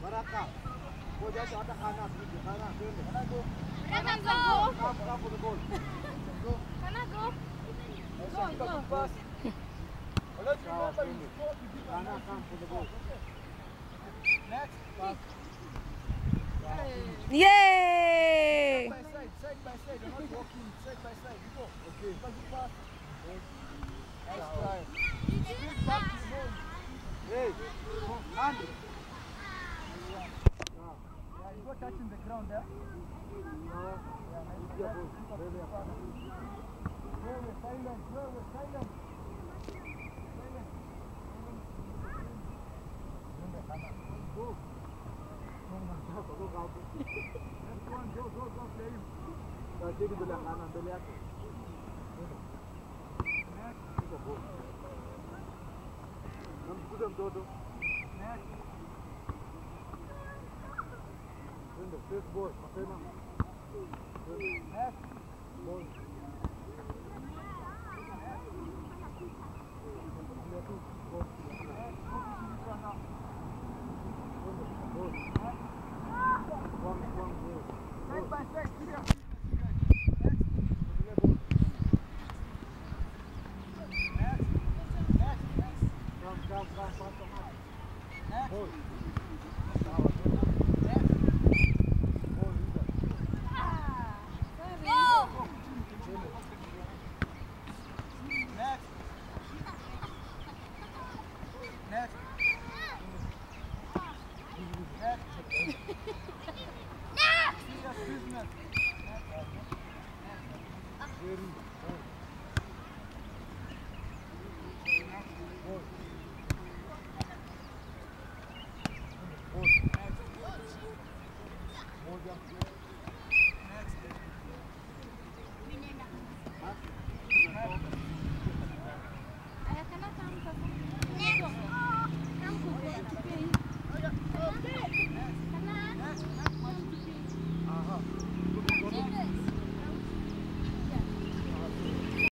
Baraka. Go just at the Hana. Hana, go. Can I go? Come for the goal. Go. Can I go? Go. Pass. Let's remember you scored. Hana, come for the goal. Next. Pass. Yay! Side by side. You're not walking. Side by side. You go. Okay. Pass. Nice try. Big back to the goal. Hey, hand. Yeah, you go touching the ground there. No. Yeah, nice. Silent. Go. Go, play him. Take it to the hand and the left. Put them Toto. Next. The fifth board. Next. Ball. Side by side, clear.